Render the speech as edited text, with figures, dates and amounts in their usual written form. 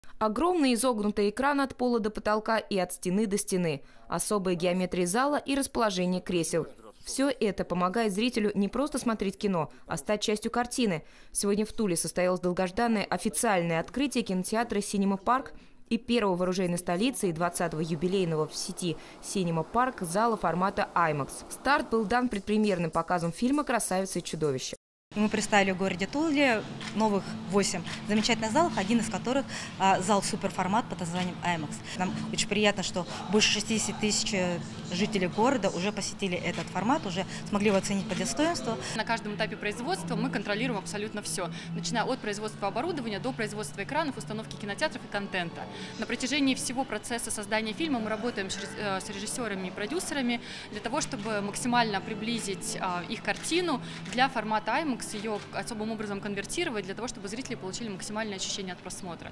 Огромный изогнутый экран от пола до потолка и от стены до стены, особая геометрия зала и расположение кресел. Все это помогает зрителю не просто смотреть кино, а стать частью картины. Сегодня в Туле состоялось долгожданное официальное открытие кинотеатра «Синема Парк» и первого в оружейной столице и 20-го юбилейного в сети «Синема Парк» зала формата IMAX. Старт был дан предпремьерным показом фильма «Красавица и чудовище». Мы представили в городе Туле новых 8 замечательных залов, один из которых зал суперформат под названием IMAX. Нам очень приятно, что больше 60 тысяч жителей города уже посетили этот формат, уже смогли его оценить по достоинству. На каждом этапе производства мы контролируем абсолютно все, начиная от производства оборудования до производства экранов, установки кинотеатров и контента. На протяжении всего процесса создания фильма мы работаем с режиссерами и продюсерами для того, чтобы максимально приблизить их картину для формата IMAX, ее особым образом конвертировать, для того, чтобы зрители получили максимальное ощущение от просмотра.